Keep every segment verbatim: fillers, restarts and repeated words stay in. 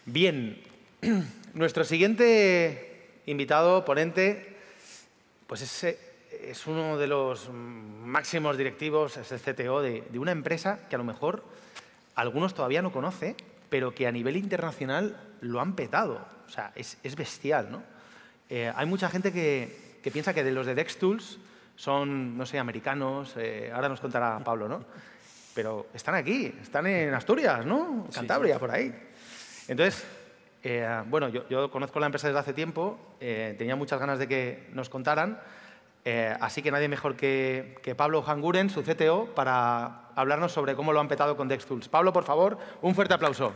Bien, nuestro siguiente invitado, ponente, pues es, es uno de los máximos directivos, es el C T O de, de una empresa que a lo mejor algunos todavía no conocen, pero que a nivel internacional lo han petado. O sea, es, es bestial, ¿no? Eh, hay mucha gente que, que piensa que de los de DexTools son, no sé, americanos, eh, ahora nos contará Pablo, ¿no? Pero están aquí, están en Asturias, ¿no? Cantabria, sí, sí. Por ahí. Entonces, eh, bueno, yo, yo conozco la empresa desde hace tiempo, eh, tenía muchas ganas de que nos contaran, eh, así que nadie mejor que, que Pablo Hanguren, su C T O, para hablarnos sobre cómo lo han petado con DexTools. Pablo, por favor, un fuerte aplauso.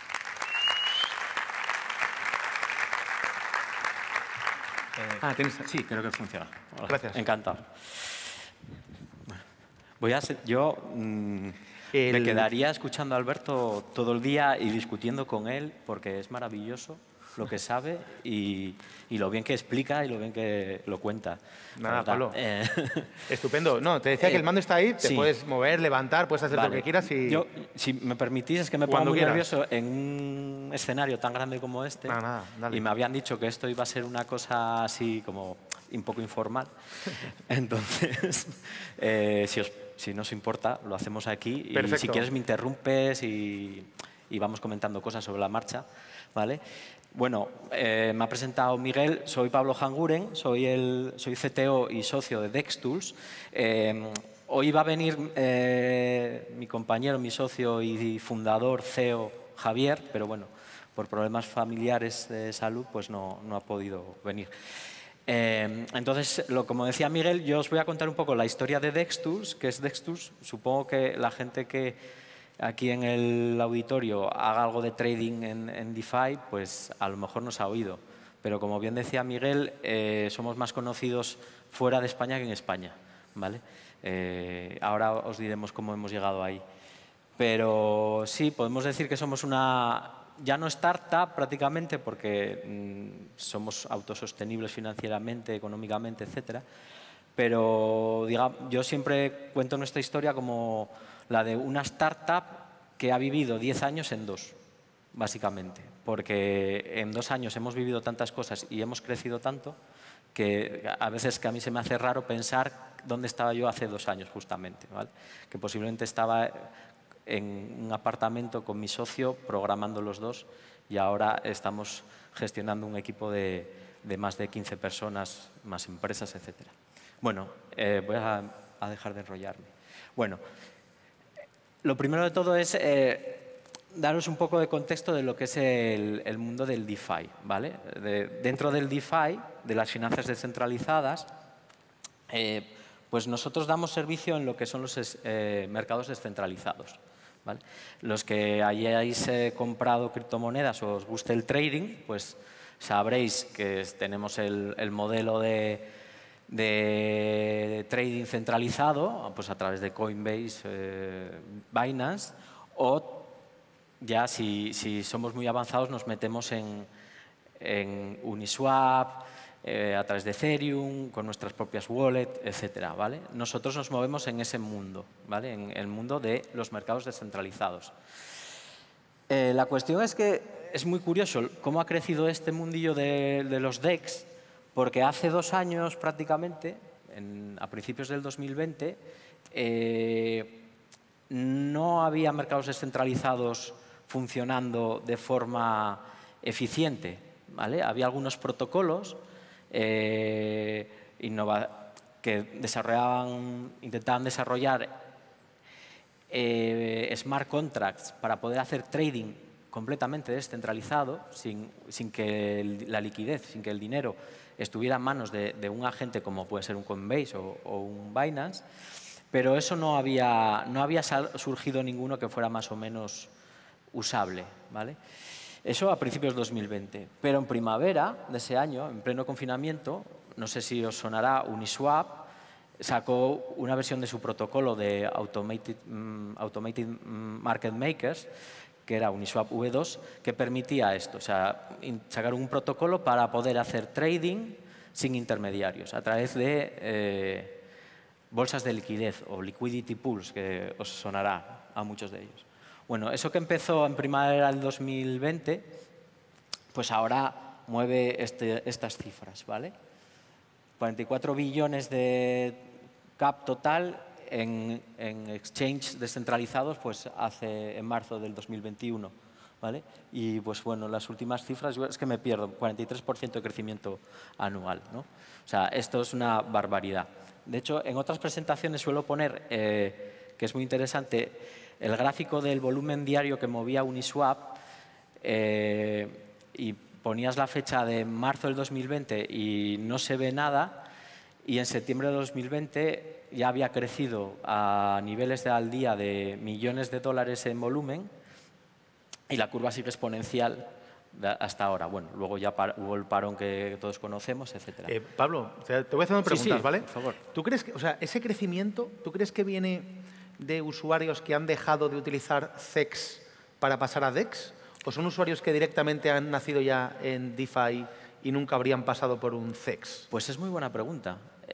Eh, ah, ¿tienes? Sí, creo que funciona. Hola. Gracias. Encantado. Bueno, voy a ser, yo mmm, el... me quedaría escuchando a Alberto todo el día y discutiendo con él, porque es maravilloso lo que sabe y, y lo bien que explica y lo bien que lo cuenta. Nada, Pablo. Eh... Estupendo. No, te decía eh, que el mando está ahí, te sí. puedes mover, levantar, puedes hacer vale. lo que quieras. Y... Yo, si me permitís, es que me pongo muy quieras. nervioso en un escenario tan grande como este. Nada, nada, dale. Y me habían dicho que esto iba a ser una cosa así como un poco informal. Entonces, eh, si, os, si no os importa, lo hacemos aquí. Perfecto. Y si quieres me interrumpes y, y vamos comentando cosas sobre la marcha. ¿Vale? Bueno, eh, me ha presentado Miguel, soy Pablo Hanguren, soy, el, soy C T O y socio de DexTools. Eh, hoy va a venir eh, mi compañero, mi socio y fundador, C E O, Javier, pero bueno, por problemas familiares de salud, pues no, no ha podido venir. Eh, entonces, lo, como decía Miguel, yo os voy a contar un poco la historia de DexTools, que es DexTools. Supongo que la gente que aquí en el auditorio haga algo de trading en, en DeFi, pues a lo mejor nos ha oído. Pero como bien decía Miguel, eh, somos más conocidos fuera de España que en España, ¿vale? Eh, ahora os diremos cómo hemos llegado ahí. Pero sí, podemos decir que somos una, ya no startup prácticamente, porque mmm, somos autosostenibles financieramente, económicamente, etcétera. Pero digamos, yo siempre cuento nuestra historia como la de una startup que ha vivido diez años en dos, básicamente. Porque en dos años hemos vivido tantas cosas y hemos crecido tanto que a veces que a mí se me hace raro pensar dónde estaba yo hace dos años, justamente, ¿vale? Que posiblemente estaba en un apartamento con mi socio programando los dos y ahora estamos gestionando un equipo de, de más de quince personas, más empresas, etcétera. Bueno, eh, voy a, a dejar de enrollarme. Bueno, lo primero de todo es eh, daros un poco de contexto de lo que es el, el mundo del DeFi, ¿vale? De, dentro del DeFi, de las finanzas descentralizadas, eh, pues nosotros damos servicio en lo que son los eh, mercados descentralizados, ¿vale? Los que hayáis eh, comprado criptomonedas o os guste el trading, pues sabréis que tenemos el, el modelo de de trading centralizado, pues a través de Coinbase, eh, Binance, o ya si, si somos muy avanzados nos metemos en, en Uniswap, eh, a través de Ethereum, con nuestras propias wallets, etcétera, ¿vale? Nosotros nos movemos en ese mundo, ¿vale? En el mundo de los mercados descentralizados. Eh, la cuestión es que es muy curioso cómo ha crecido este mundillo de, de los DEX, porque hace dos años prácticamente, en, a principios del dos mil veinte, eh, no había mercados descentralizados funcionando de forma eficiente, ¿vale? Había algunos protocolos eh, innova que desarrollaban, intentaban desarrollar eh, smart contracts para poder hacer trading completamente descentralizado, sin, sin que el, la liquidez, sin que el dinero estuviera en manos de, de un agente como puede ser un Coinbase o, o un Binance, pero eso no había, no había surgido ninguno que fuera más o menos usable, ¿vale? Eso a principios de dos mil veinte. Pero en primavera de ese año, en pleno confinamiento, no sé si os sonará, Uniswap sacó una versión de su protocolo de Automated, um, automated Market Makers, que era Uniswap V dos, que permitía esto, o sea, sacar un protocolo para poder hacer trading sin intermediarios, a través de eh, bolsas de liquidez o liquidity pools, que os sonará a muchos de ellos. Bueno, eso que empezó en primavera del dos mil veinte, pues ahora mueve este, estas cifras, ¿vale? cuarenta y cuatro billones de cap total en, en exchanges descentralizados pues hace en marzo del dos mil veintiuno, ¿vale? Y pues bueno, las últimas cifras, yo es que me pierdo, cuarenta y tres por ciento de crecimiento anual, ¿no? O sea, esto es una barbaridad. De hecho, en otras presentaciones suelo poner, eh, que es muy interesante, el gráfico del volumen diario que movía Uniswap, eh, y ponías la fecha de marzo del dos mil veinte y no se ve nada, y en septiembre del dos mil veinte ya había crecido a niveles de al día de millones de dólares en volumen, y la curva sigue exponencial hasta ahora. Bueno, luego ya hubo el parón que todos conocemos, etcétera. Eh, Pablo, te voy haciendo preguntas, sí, sí, ¿vale? por favor. ¿Tú crees que, o sea, ese crecimiento, ¿tú crees que viene de usuarios que han dejado de utilizar C E X para pasar a D E X? ¿O son usuarios que directamente han nacido ya en DeFi y nunca habrían pasado por un C E X? Pues es muy buena pregunta.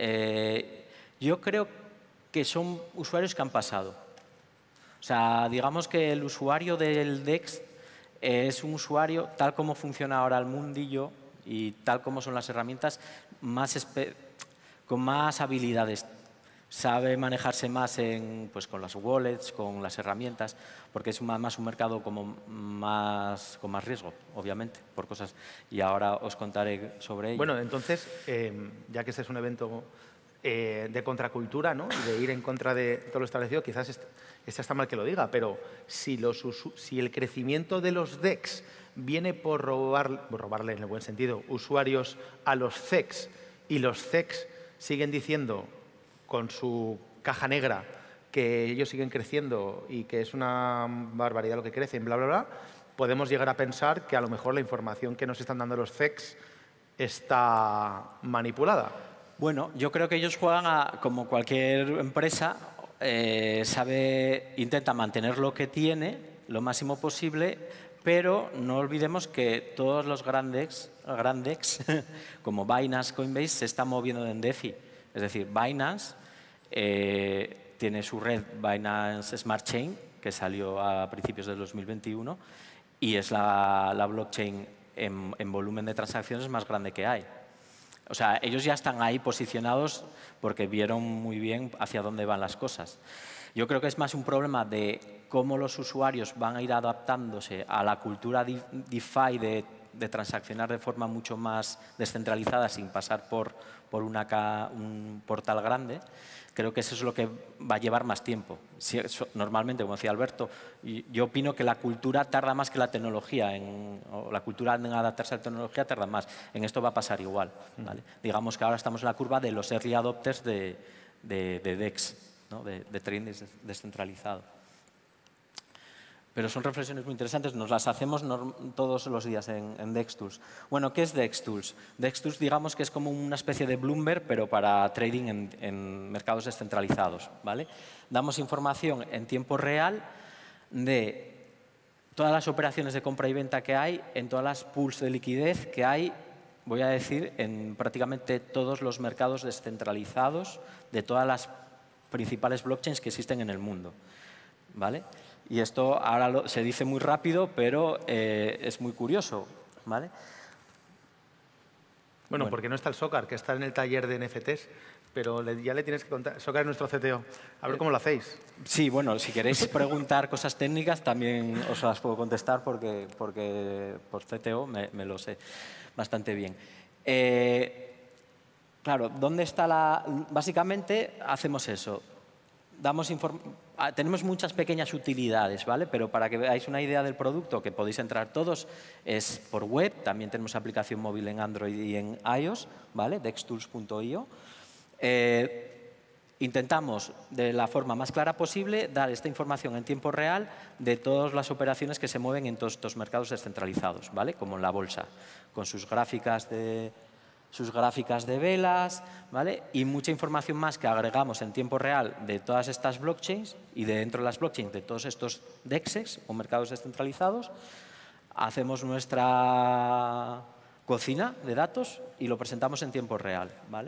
Eh, yo creo que son usuarios que han pasado. O sea, digamos que el usuario del D E X es un usuario, tal como funciona ahora el mundillo y tal como son las herramientas, más con más habilidades. Sabe manejarse más en, pues, con las wallets, con las herramientas, porque es más un mercado como más, con más riesgo, obviamente, por cosas. Y ahora os contaré sobre ello. Bueno, entonces, eh, ya que este es un evento eh, de contracultura, ¿no? Y de ir en contra de todo lo establecido, quizás este, este está mal que lo diga, pero si, los, si el crecimiento de los D E X viene por, robar, por robarle, en el buen sentido, usuarios a los C E X, y los C E X siguen diciendo con su caja negra que ellos siguen creciendo y que es una barbaridad lo que crecen, bla, bla, bla, podemos llegar a pensar que a lo mejor la información que nos están dando los C E X está manipulada. Bueno, yo creo que ellos juegan a, como cualquier empresa, eh, sabe, intenta mantener lo que tiene lo máximo posible, pero no olvidemos que todos los grandes, grandes como Binance, Coinbase, se están moviendo en DeFi. Es decir, Binance eh, tiene su red Binance Smart Chain, que salió a principios del dos mil veintiuno, y es la, la blockchain en, en volumen de transacciones más grande que hay. O sea, ellos ya están ahí posicionados porque vieron muy bien hacia dónde van las cosas. Yo creo que es más un problema de cómo los usuarios van a ir adaptándose a la cultura DeFi de, de transaccionar de forma mucho más descentralizada sin pasar por, por una, un portal grande. Creo que eso es lo que va a llevar más tiempo. Si, eso, normalmente, como decía Alberto, yo opino que la cultura tarda más que la tecnología. En, o la cultura en adaptarse a la tecnología tarda más. En esto va a pasar igual, ¿vale? Mm. Digamos que ahora estamos en la curva de los early adopters de, de, de D E X, ¿no? de, de trading descentralizado. Pero son reflexiones muy interesantes, nos las hacemos todos los días en, en DexTools. Bueno, ¿qué es DexTools? DexTools, digamos que es como una especie de Bloomberg, pero para trading en, en mercados descentralizados, ¿vale? Damos información en tiempo real de todas las operaciones de compra y venta que hay, en todas las pools de liquidez que hay, voy a decir, en prácticamente todos los mercados descentralizados de todas las principales blockchains que existen en el mundo, ¿vale? Y esto ahora lo, se dice muy rápido, pero eh, es muy curioso, ¿vale? Bueno, bueno, porque no está el Sócar, que está en el taller de N F Ts, pero le, ya le tienes que contar. Sócar es nuestro C T O. A ver cómo lo hacéis. Sí, bueno, si queréis preguntar cosas técnicas, también os las puedo contestar porque, porque por C T O me, me lo sé bastante bien. Eh, claro, ¿dónde está la...? Básicamente hacemos eso. Damos tenemos muchas pequeñas utilidades, ¿vale? Pero para que veáis una idea del producto, que podéis entrar todos, es por web. También tenemos aplicación móvil en Android y en iOS, ¿vale? dextools punto i o. Eh, intentamos, de la forma más clara posible, dar esta información en tiempo real de todas las operaciones que se mueven en todos estos mercados descentralizados, ¿vale? Como en la bolsa, con sus gráficas de... sus gráficas de velas, ¿vale? Y mucha información más que agregamos en tiempo real de todas estas blockchains y de dentro de las blockchains de todos estos dexes o mercados descentralizados. Hacemos nuestra cocina de datos y lo presentamos en tiempo real, ¿vale?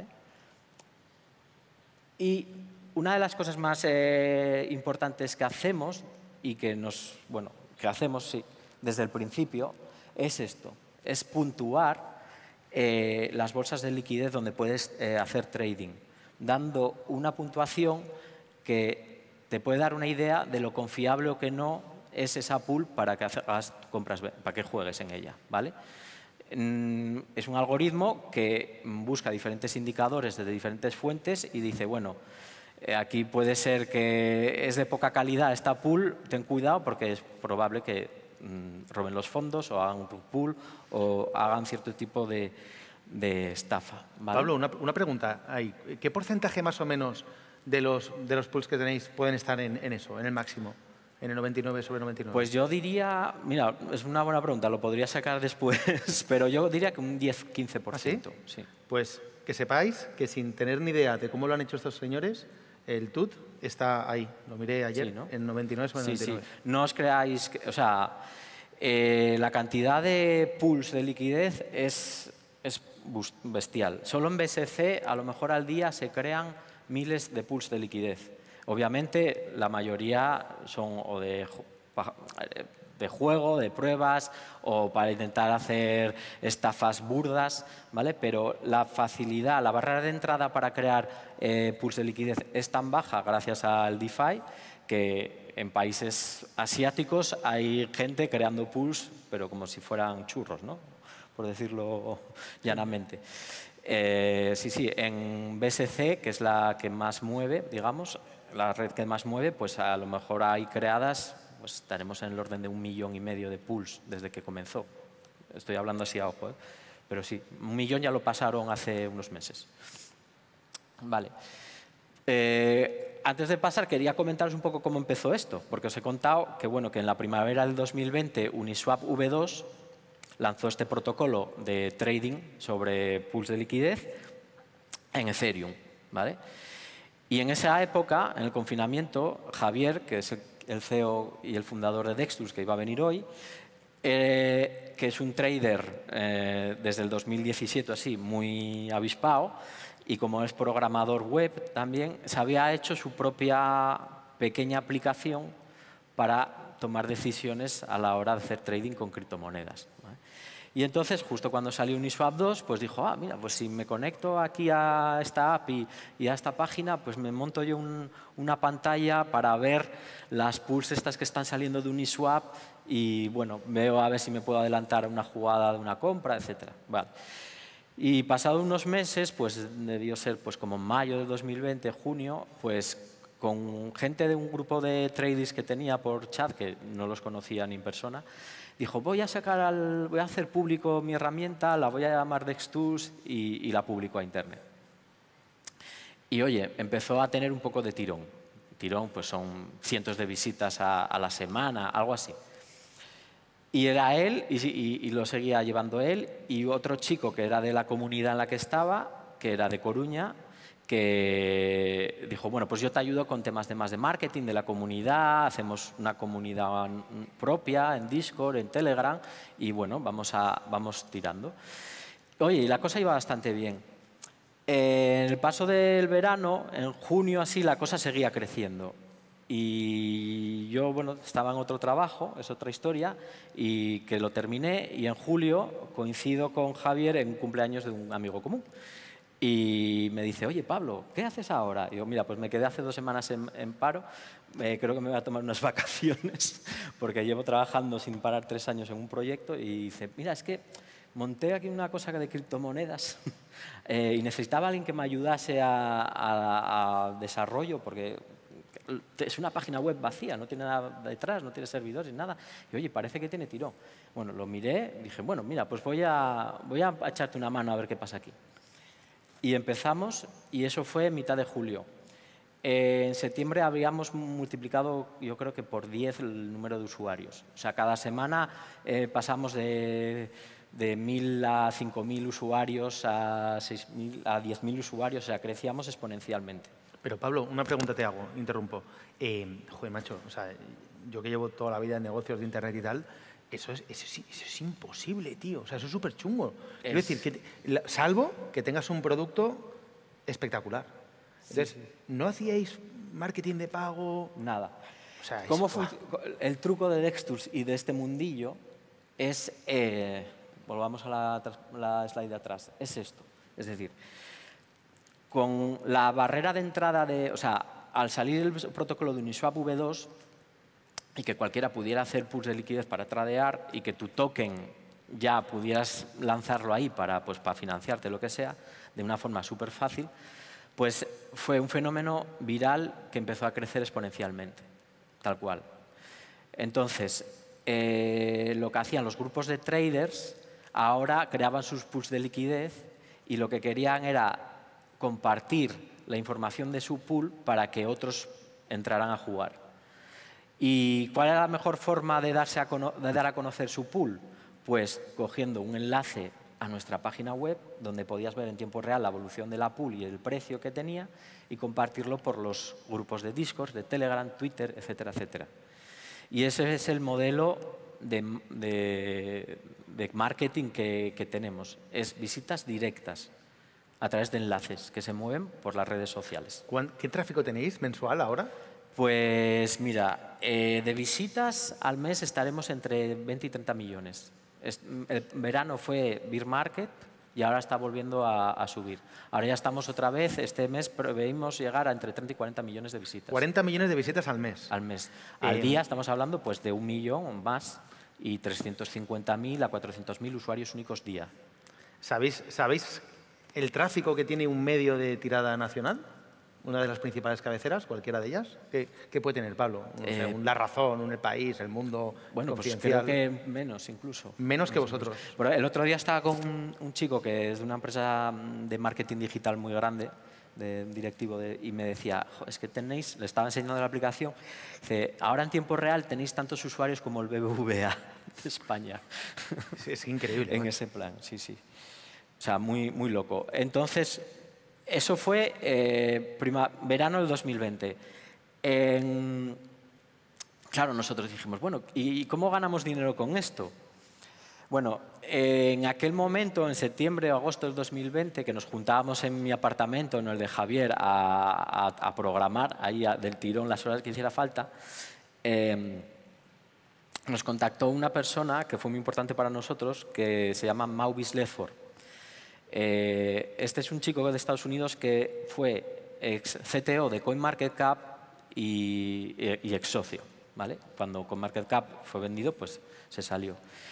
Y una de las cosas más eh, importantes que hacemos y que nos, bueno, que hacemos sí, desde el principio es esto. es puntuar eh, las bolsas de liquidez donde puedes eh, hacer trading, dando una puntuación que te puede dar una idea de lo confiable o que no es esa pool para que hagas compras, para que juegues en ella, ¿vale? Es un algoritmo que busca diferentes indicadores de diferentes fuentes y dice, bueno, aquí puede ser que es de poca calidad esta pool, ten cuidado porque es probable que mmm, roben los fondos o hagan un rug pull o hagan cierto tipo de, de estafa, ¿vale? Pablo, una, una pregunta ahí. ¿Qué porcentaje más o menos de los, de los pools que tenéis pueden estar en, en eso, en el máximo? En el noventa y nueve sobre noventa y nueve. Pues yo diría, mira, es una buena pregunta, lo podría sacar después, pero yo diría que un diez a quince por ciento. ¿Ah, sí? Sí. Pues que sepáis que sin tener ni idea de cómo lo han hecho estos señores, el T U T está ahí. Lo miré ayer, Sí, ¿no? en noventa y nueve sobre Sí, noventa y nueve. sí. No os creáis, que, o sea, eh, la cantidad de pools de liquidez es, es bestial. Solo en B S C, a lo mejor al día se crean miles de pools de liquidez. Obviamente, la mayoría son o de, de juego, de pruebas, o para intentar hacer estafas burdas, ¿vale? Pero la facilidad, la barrera de entrada para crear eh, pools de liquidez es tan baja gracias al DeFi que en países asiáticos hay gente creando pools, pero como si fueran churros, ¿no? Por decirlo llanamente. Eh, sí, sí, en B S C, que es la que más mueve, digamos, la red que más mueve, pues a lo mejor hay creadas, pues estaremos en el orden de un millón y medio de pools desde que comenzó. Estoy hablando así a ojo, ¿eh? Pero sí, un millón ya lo pasaron hace unos meses. Vale. Eh, antes de pasar, quería comentaros un poco cómo empezó esto, porque os he contado que, bueno, que en la primavera del dos mil veinte Uniswap V dos lanzó este protocolo de trading sobre pools de liquidez en Ethereum, ¿vale? Y en esa época, en el confinamiento, Javier, que es el C E O y el fundador de Dextus, que iba a venir hoy, eh, que es un trader eh, desde el dos mil diecisiete, así, muy avispado, y como es programador web también, se había hecho su propia pequeña aplicación para tomar decisiones a la hora de hacer trading con criptomonedas, ¿vale? Y entonces, justo cuando salió Uniswap dos, pues dijo, ah, mira, pues si me conecto aquí a esta A P I y a esta página, pues me monto yo un, una pantalla para ver las pools estas que están saliendo de Uniswap y, bueno, veo a ver si me puedo adelantar una jugada de una compra, etcétera. Vale. Y pasado unos meses, pues debió ser pues como en mayo de dos mil veinte, junio, pues con gente de un grupo de traders que tenía por chat, que no los conocía ni en persona, dijo, voy a sacar al, voy a hacer público mi herramienta, la voy a llamar Dextus y, y la publico a internet. Y oye, empezó a tener un poco de tirón. Tirón, pues son cientos de visitas a, a la semana, algo así. Y era él, y, y, y lo seguía llevando él, y otro chico que era de la comunidad en la que estaba, que era de Coruña, que dijo, bueno, pues yo te ayudo con temas de más de marketing, de la comunidad, hacemos una comunidad propia en Discord, en Telegram, y bueno, vamos, a, vamos tirando. Oye, y la cosa iba bastante bien. Eh, en el paso del verano, en junio así, la cosa seguía creciendo. Y yo, bueno, estaba en otro trabajo, es otra historia, y que lo terminé, y en julio coincido con Javier en un cumpleaños de un amigo común. Y me dice, oye, Pablo, ¿qué haces ahora? Y yo, mira, pues me quedé hace dos semanas en, en paro, eh, creo que me voy a tomar unas vacaciones, porque llevo trabajando sin parar tres años en un proyecto, y dice, mira, es que monté aquí una cosa de criptomonedas eh, y necesitaba a alguien que me ayudase a, a, a desarrollo, porque es una página web vacía, no tiene nada detrás, no tiene servidores, nada. Y oye, parece que tiene tirón. Bueno, lo miré, dije, bueno, mira, pues voy a, voy a echarte una mano a ver qué pasa aquí. Y empezamos, y eso fue en mitad de julio. Eh, en septiembre habíamos multiplicado, yo creo que por diez el número de usuarios. O sea, cada semana eh, pasamos de, de mil a cinco mil usuarios a, seis mil, a diez mil usuarios, o sea, crecíamos exponencialmente. Pero Pablo, una pregunta te hago, interrumpo. Eh, joder, macho, o sea, yo que llevo toda la vida en negocios de internet y tal, eso es, eso es, eso es imposible, tío. O sea, eso es súper chungo. Es... Quiero decir, que te, salvo que tengas un producto espectacular. Entonces, sí, sí. ¿No hacíais marketing de pago? Nada. O sea, ¿Cómo fue? El truco de Dextus y de este mundillo es... Eh, volvamos a la, la slide de atrás, es esto. Es decir, con la barrera de entrada de, o sea, al salir el protocolo de Uniswap V dos y que cualquiera pudiera hacer pools de liquidez para tradear y que tu token ya pudieras lanzarlo ahí para, pues, para financiarte lo que sea, de una forma súper fácil, pues fue un fenómeno viral que empezó a crecer exponencialmente, tal cual. Entonces, eh, lo que hacían los grupos de traders, ahora creaban sus pools de liquidez y lo que querían era compartir la información de su pool para que otros entraran a jugar. ¿Y cuál era la mejor forma de, darse a de dar a conocer su pool? Pues cogiendo un enlace a nuestra página web, donde podías ver en tiempo real la evolución de la pool y el precio que tenía, y compartirlo por los grupos de Discord, de Telegram, Twitter, etcétera, etcétera. Y ese es el modelo de, de, de marketing que, que tenemos. Es visitas directas a través de enlaces que se mueven por las redes sociales. ¿Qué tráfico tenéis mensual ahora? Pues mira, eh, de visitas al mes estaremos entre veinte y treinta millones. Es, el verano fue Bear Market y ahora está volviendo a, a subir. Ahora ya estamos otra vez, este mes preveímos llegar a entre treinta y cuarenta millones de visitas. cuarenta millones de visitas al mes. Al mes. Al eh, día estamos hablando pues, de un millón o más y trescientos cincuenta mil a cuatrocientos mil usuarios únicos día. ¿Sabéis, ¿Sabéis el tráfico que tiene un medio de tirada nacional? Una de las principales cabeceras, cualquiera de ellas. ¿Qué, qué puede tener, Pablo? No sé, Eh, un La Razón, un El País, El Mundo, Bueno, pues Confidencial. creo que menos incluso. Menos que vosotros. Pero el otro día estaba con un, un chico que es de una empresa de marketing digital muy grande, de un directivo, de, y me decía, es que tenéis, le estaba enseñando la aplicación, dice, ahora en tiempo real tenéis tantos usuarios como el B B V A de España. Es, es increíble. En ¿no? ese plan, sí, sí. O sea, muy, muy loco. Entonces, eso fue eh, prima, verano del dos mil veinte. En, claro, nosotros dijimos, bueno, ¿y cómo ganamos dinero con esto? Bueno, eh, en aquel momento, en septiembre o agosto del dos mil veinte, que nos juntábamos en mi apartamento, en el de Javier, a, a, a programar ahí a, del tirón las horas que hiciera falta, eh, nos contactó una persona que fue muy importante para nosotros, que se llama Maurice Ledford. Eh, este es un chico de Estados Unidos que fue ex C T O de CoinMarketCap y, y, y ex socio, ¿vale? Cuando CoinMarketCap fue vendido, pues se salió.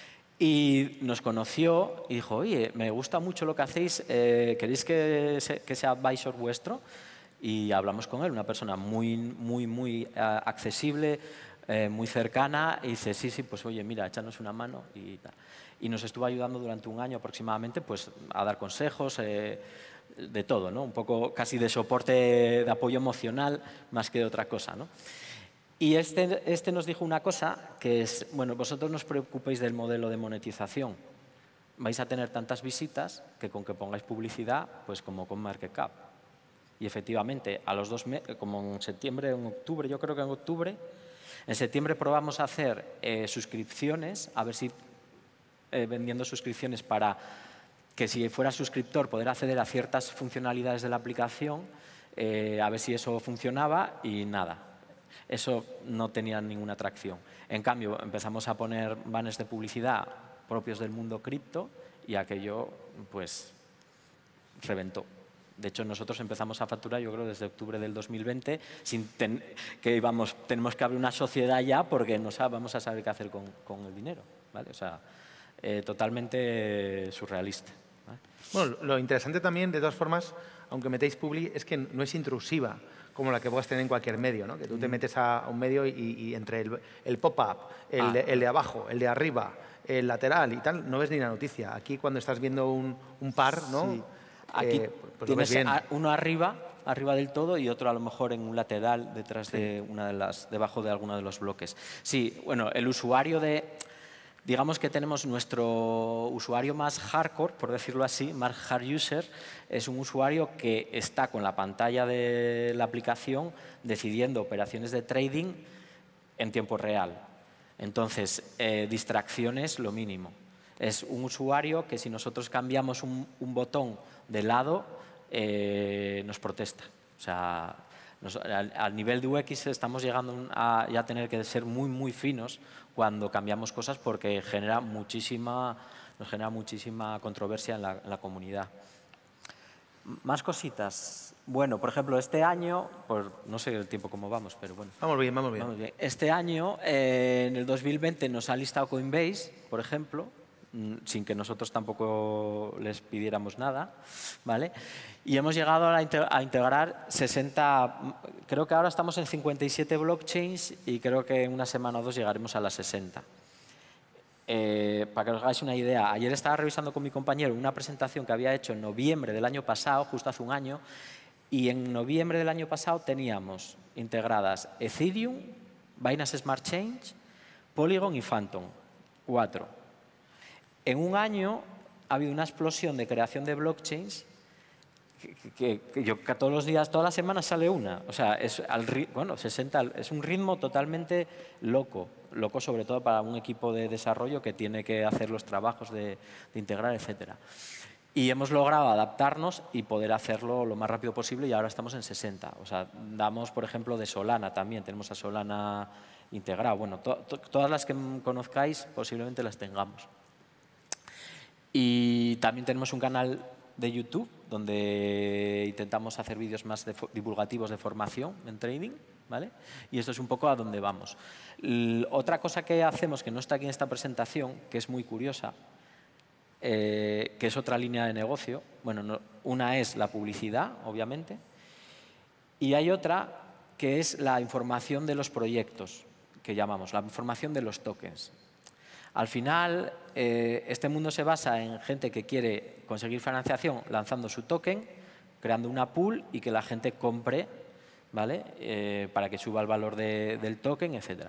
Y nos conoció y dijo, oye, me gusta mucho lo que hacéis, eh, ¿queréis que, se, que sea advisor vuestro? Y hablamos con él, una persona muy, muy, muy uh, accesible, eh, muy cercana, y dice, sí, sí, pues oye, mira, échanos una mano y tal. Y nos estuvo ayudando durante un año aproximadamente pues, a dar consejos, eh, de todo, ¿no? Un poco casi de soporte, de apoyo emocional, más que de otra cosa, ¿no? Y este, este nos dijo una cosa, que es, bueno, vosotros no os preocupéis del modelo de monetización. Vais a tener tantas visitas que con que pongáis publicidad, pues como con MarketCap. Y efectivamente, a los dos meses, como en septiembre, en octubre, yo creo que en octubre, en septiembre probamos a hacer eh, suscripciones, a ver si eh, vendiendo suscripciones para que si fuera suscriptor poder acceder a ciertas funcionalidades de la aplicación, eh, a ver si eso funcionaba y nada. Eso no tenía ninguna atracción. En cambio, empezamos a poner banners de publicidad propios del mundo cripto y aquello, pues, reventó. De hecho, nosotros empezamos a facturar, yo creo, desde octubre del dos mil veinte, sin ten, que íbamos, tenemos que abrir una sociedad ya porque no sab, vamos a saber qué hacer con, con el dinero, ¿vale? O sea, eh, totalmente surrealista, ¿vale? Bueno, lo interesante también, de todas formas, aunque metéis publi, es que no es intrusiva, como la que puedas tener en cualquier medio, ¿no? Que tú te metes a un medio y, y entre el, el pop-up, el, ah. el de abajo, el de arriba, el lateral y tal, no ves ni la noticia. Aquí cuando estás viendo un, un par, ¿no? Sí. Aquí eh, pues tienes bien. uno arriba, arriba del todo, y otro a lo mejor en un lateral detrás sí. de una de las, debajo de alguno de los bloques. Sí, bueno, el usuario de, digamos que tenemos nuestro usuario más hardcore, por decirlo así, más hard user, es un usuario que está con la pantalla de la aplicación decidiendo operaciones de trading en tiempo real. Entonces, eh, distracciones, lo mínimo. Es un usuario que si nosotros cambiamos un, un botón de lado, eh, nos protesta. O sea, nos, al, al nivel de U X estamos llegando a ya tener que ser muy, muy finos cuando cambiamos cosas porque genera muchísima nos genera muchísima controversia en la, en la comunidad. Más cositas. Bueno, por ejemplo, este año, por, no sé el tiempo cómo vamos, pero bueno. Vamos bien, vamos bien. Vamos bien. Este año, eh, en el dos mil veinte, nos ha listado Coinbase, por ejemplo, sin que nosotros tampoco les pidiéramos nada, ¿vale? Y hemos llegado a, a integrar sesenta, creo que ahora estamos en cincuenta y siete blockchains y creo que en una semana o dos llegaremos a las sesenta. Eh, para que os hagáis una idea, ayer estaba revisando con mi compañero una presentación que había hecho en noviembre del año pasado, justo hace un año, y en noviembre del año pasado teníamos integradas Ethereum, Binance Smart Chain, Polygon y Phantom, cuatro. En un año ha habido una explosión de creación de blockchains que, que, que, yo, que todos los días, todas las semanas sale una. O sea, es, al, bueno, sesenta, es un ritmo totalmente loco. Loco sobre todo para un equipo de desarrollo que tiene que hacer los trabajos de, de integrar, etcétera. Y hemos logrado adaptarnos y poder hacerlo lo más rápido posible y ahora estamos en sesenta. O sea, damos, por ejemplo, de Solana también. Tenemos a Solana integrado. Bueno, to, to, todas las que conozcáis posiblemente las tengamos. Y también tenemos un canal de YouTube donde intentamos hacer vídeos más de, divulgativos de formación en trading, ¿vale? Y esto es un poco a donde vamos. L- otra cosa que hacemos, que no está aquí en esta presentación, que es muy curiosa, eh, que es otra línea de negocio. Bueno, no, una es la publicidad, obviamente, y hay otra que es la información de los proyectos, que llamamos, la información de los tokens. Al final, eh, este mundo se basa en gente que quiere conseguir financiación lanzando su token, creando una pool y que la gente compre, ¿vale? Eh, para que suba el valor de, del token, etcétera.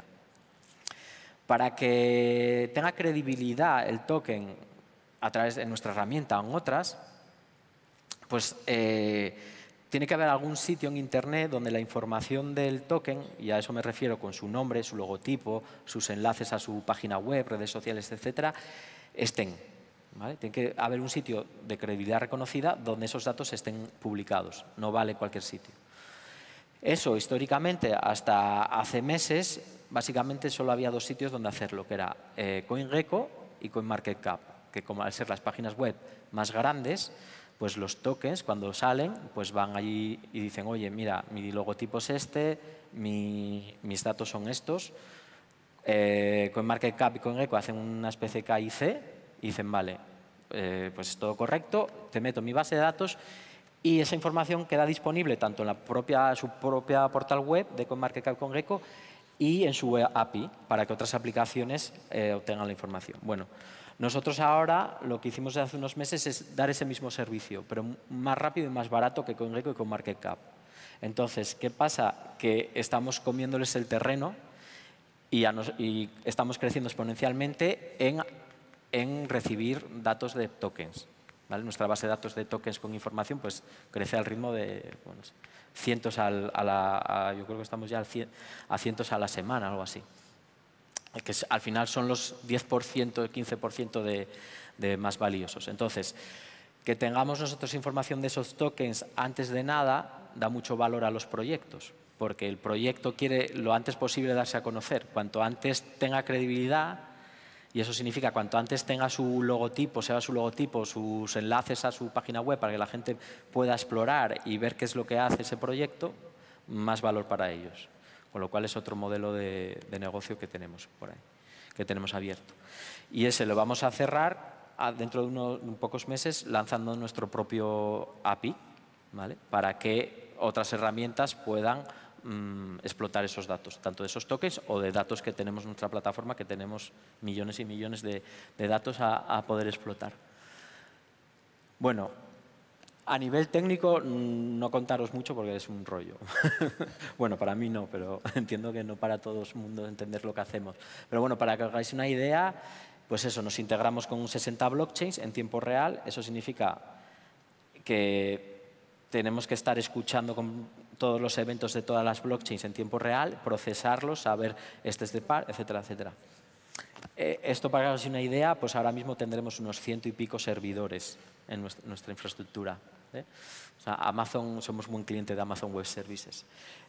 Para que tenga credibilidad el token a través de nuestra herramienta o en otras, pues eh, tiene que haber algún sitio en Internet donde la información del token, y a eso me refiero con su nombre, su logotipo, sus enlaces a su página web, redes sociales, etcétera, estén. ¿Vale? Tiene que haber un sitio de credibilidad reconocida donde esos datos estén publicados. No vale cualquier sitio. Eso, históricamente, hasta hace meses, básicamente solo había dos sitios donde hacerlo, que era eh, CoinGecko y CoinMarketCap, que como al ser las páginas web más grandes, pues los tokens, cuando salen, pues van allí y dicen, oye, mira, mi logotipo es este, mi, mis datos son estos. Eh, CoinMarketCap y CoinGecko hacen una especie de K I C y dicen, vale, eh, pues es todo correcto, te meto en mi base de datos y esa información queda disponible tanto en la propia, su propia portal web de CoinMarketCap y CoinGecko y en su A P I para que otras aplicaciones eh, obtengan la información. Bueno, nosotros ahora lo que hicimos hace unos meses es dar ese mismo servicio, pero más rápido y más barato que CoinGecko y CoinMarketCap. Entonces, ¿qué pasa? Que estamos comiéndoles el terreno y, a nos, y estamos creciendo exponencialmente en, en recibir datos de tokens. ¿Vale? Nuestra base de datos de tokens con información pues crece al ritmo de bueno, cientos al, a la, a, yo creo que estamos ya al cien, a cientos a la semana, algo así. Que es, al final son los diez por ciento, quince por ciento de, de más valiosos. Entonces, que tengamos nosotros información de esos tokens antes de nada da mucho valor a los proyectos, porque el proyecto quiere lo antes posible darse a conocer. Cuanto antes tenga credibilidad, y eso significa cuanto antes tenga su logotipo, sea su logotipo, sus enlaces a su página web para que la gente pueda explorar y ver qué es lo que hace ese proyecto, más valor para ellos. Con lo cual es otro modelo de, de negocio que tenemos por ahí, que tenemos abierto. Y ese lo vamos a cerrar a, dentro de unos pocos meses lanzando nuestro propio A P I, ¿vale? Para que otras herramientas puedan mmm, explotar esos datos, tanto de esos tokens o de datos que tenemos en nuestra plataforma, que tenemos millones y millones de, de datos a, a poder explotar. Bueno, a nivel técnico, no contaros mucho porque es un rollo. Bueno, para mí no, pero entiendo que no para todo el mundo entender lo que hacemos. Pero bueno, para que os hagáis una idea, pues eso, nos integramos con sesenta blockchains en tiempo real. Eso significa que tenemos que estar escuchando con todos los eventos de todas las blockchains en tiempo real, procesarlos, saber este es de par, etcétera, etcétera. Eh, esto, para que os hagáis una idea, pues ahora mismo tendremos unos ciento y pico servidores en nuestra, nuestra infraestructura. ¿eh? O sea, Amazon, somos un cliente de Amazon Web Services.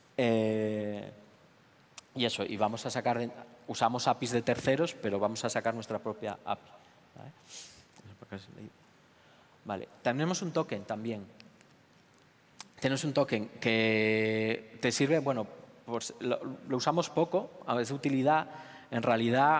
Eh, y eso, y vamos a sacar, usamos A P Is de terceros, pero vamos a sacar nuestra propia A P I. ¿vale? Vale, tenemos un token también. Tenemos un token que te sirve, bueno, pues lo, lo usamos poco, a veces de utilidad. En realidad,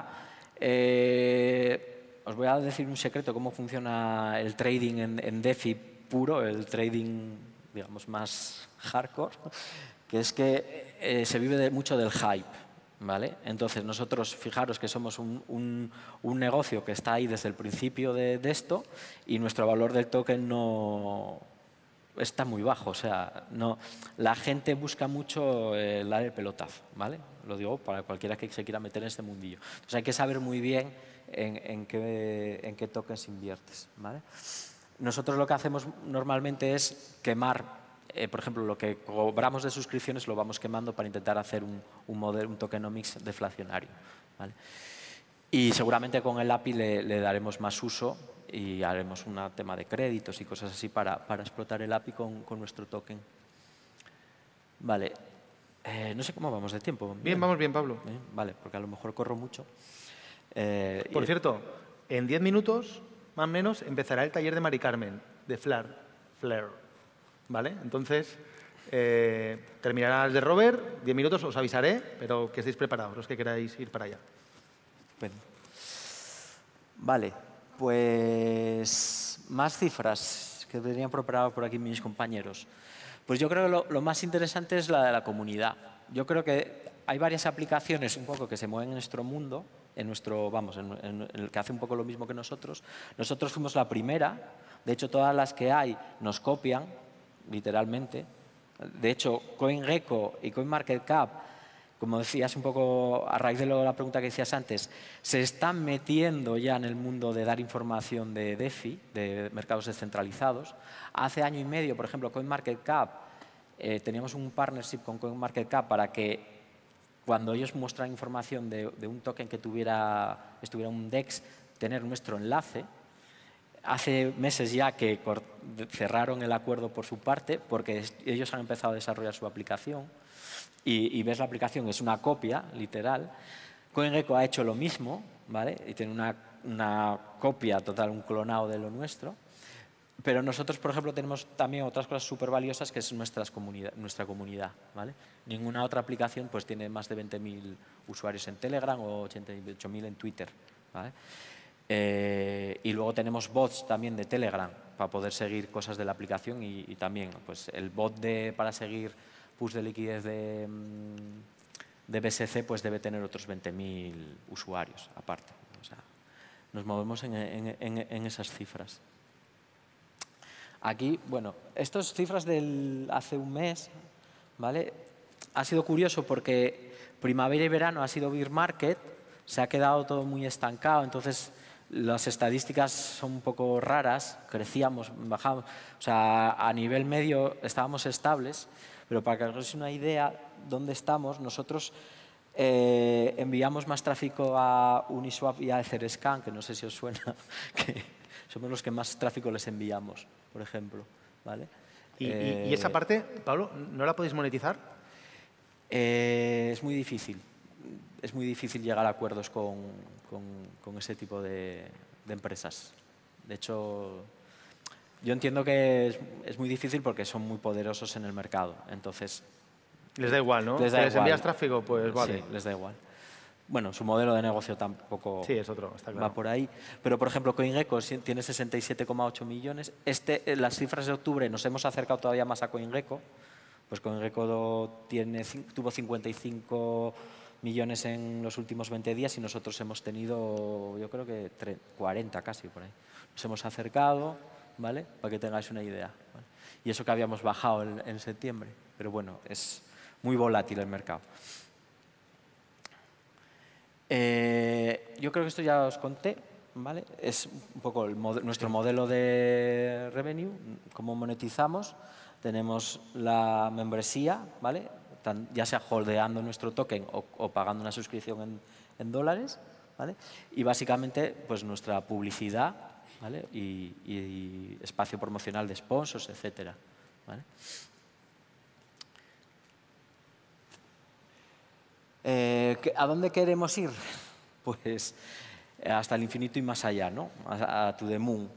eh, os voy a decir un secreto, cómo funciona el trading en, en DeFi puro, el trading, digamos, más hardcore, que es que eh, se vive de, mucho del hype, ¿vale? Entonces, nosotros, fijaros que somos un, un, un negocio que está ahí desde el principio de, de esto y nuestro valor del token no está muy bajo. O sea, no, la gente busca mucho el dar el pelotazo, ¿vale? Lo digo para cualquiera que se quiera meter en este mundillo. Entonces, hay que saber muy bien en, en, qué, en qué tokens inviertes, ¿vale? Nosotros lo que hacemos normalmente es quemar, eh, por ejemplo, lo que cobramos de suscripciones lo vamos quemando para intentar hacer un, un, modelo, un tokenomics deflacionario, ¿vale? Y seguramente con el A P I le, le daremos más uso y haremos un tema de créditos y cosas así para, para explotar el A P I con, con nuestro token. Vale, eh, no sé cómo vamos de tiempo. Bien, bien vamos bien, Pablo. Bien, vale, porque a lo mejor corro mucho. Eh, Por y, cierto, en diez minutos, más o menos, empezará el taller de Mari Carmen, de Flare. Flare. ¿Vale? Entonces, eh, terminará el de Robert, diez minutos, os avisaré, pero que estéis preparados, los que queráis ir para allá. Bueno. Vale, pues más cifras que tenían preparado por aquí mis compañeros. Pues yo creo que lo, lo más interesante es la de la comunidad. Yo creo que hay varias aplicaciones un poco que se mueven en nuestro mundo, en nuestro, vamos, en, en, en el que hace un poco lo mismo que nosotros. Nosotros fuimos la primera, de hecho todas las que hay nos copian, literalmente. De hecho, CoinGecko y CoinMarketCap, como decías un poco a raíz de lo, la pregunta que decías antes, se están metiendo ya en el mundo de dar información de DeFi, de mercados descentralizados. Hace año y medio, por ejemplo, CoinMarketCap, eh, teníamos un partnership con CoinMarketCap para que cuando ellos muestran información de, de un token que tuviera, estuviera un DEX, tener nuestro enlace. Hace meses ya que cerraron el acuerdo por su parte porque ellos han empezado a desarrollar su aplicación. Y, y ves la aplicación, es una copia, literal. CoinGecko ha hecho lo mismo, ¿vale? Y tiene una, una copia total, un clonado de lo nuestro. Pero nosotros, por ejemplo, tenemos también otras cosas súper valiosas que es nuestras comunidad, nuestra comunidad, ¿vale? Ninguna otra aplicación pues, tiene más de veinte mil usuarios en Telegram o ochenta y ocho mil en Twitter, ¿vale? Eh, y luego tenemos bots también de Telegram para poder seguir cosas de la aplicación y, y también pues, el bot de, para seguir push de liquidez de, de B S C pues debe tener otros veinte mil usuarios aparte. O sea, nos movemos en, en, en, en esas cifras. Aquí, bueno, estas cifras del hace un mes, ¿vale? Ha sido curioso porque primavera y verano ha sido bear market, se ha quedado todo muy estancado, entonces las estadísticas son un poco raras, crecíamos, bajamos, o sea, a nivel medio estábamos estables. Pero para que os hagáis una idea dónde estamos, nosotros eh, enviamos más tráfico a Uniswap y a Etherscan, que no sé si os suena, que somos los que más tráfico les enviamos, por ejemplo, ¿vale? ¿Y, eh, y, y esa parte, Pablo, no la podéis monetizar? Eh, es muy difícil. Es muy difícil llegar a acuerdos con, con, con ese tipo de, de empresas. De hecho, yo entiendo que es, es muy difícil porque son muy poderosos en el mercado. Entonces, les da igual, ¿no? Les da ¿Les igual. envías tráfico? Pues vale. Sí, les da igual. Bueno, su modelo de negocio tampoco sí, es otro, está claro. va por ahí. Pero, por ejemplo, CoinGecko tiene sesenta y siete coma ocho millones. Este, las cifras de octubre nos hemos acercado todavía más a CoinGecko. Pues CoinGecko tiene, tuvo cincuenta y cinco millones en los últimos veinte días y nosotros hemos tenido, yo creo que cuarenta casi por ahí. Nos hemos acercado, ¿vale? Para que tengáis una idea, ¿vale? Y eso que habíamos bajado en, en septiembre. Pero bueno, es muy volátil el mercado. Eh, yo creo que esto ya os conté, ¿vale? Es un poco el mod- nuestro modelo de revenue, cómo monetizamos. Tenemos la membresía, ¿vale? Tan, ya sea holdeando nuestro token o, o pagando una suscripción en, en dólares, ¿vale? Y básicamente, pues nuestra publicidad, ¿vale? Y, y espacio promocional de sponsors, etcétera, ¿vale? Eh, ¿a dónde queremos ir? Pues hasta el infinito y más allá, ¿no? A, a to the moon.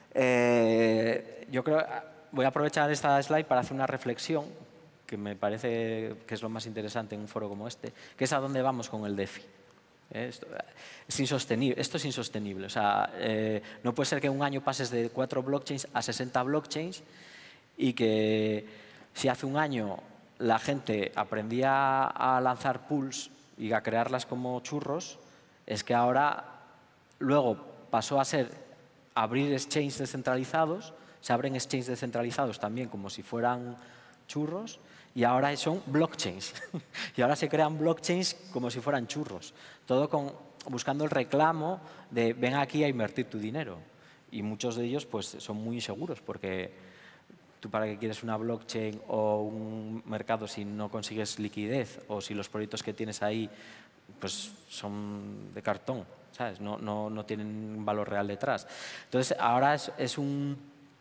Eh, yo creo, voy a aprovechar esta slide para hacer una reflexión que me parece que es lo más interesante en un foro como este, que es a dónde vamos con el DeFi. Esto es insostenible. Esto es insostenible. O sea, eh, no puede ser que en un año pases de cuatro blockchains a sesenta blockchains y que si hace un año la gente aprendía a lanzar pools y a crearlas como churros, es que ahora luego pasó a ser abrir exchanges descentralizados, se abren exchanges descentralizados también como si fueran churros, y ahora son blockchains. Y ahora se crean blockchains como si fueran churros. Todo con, buscando el reclamo de ven aquí a invertir tu dinero. Y muchos de ellos pues, son muy inseguros porque tú para qué quieres una blockchain o un mercado si no consigues liquidez o si los proyectos que tienes ahí pues, son de cartón, ¿sabes? No, no, no tienen un valor real detrás. Entonces ahora es, es un...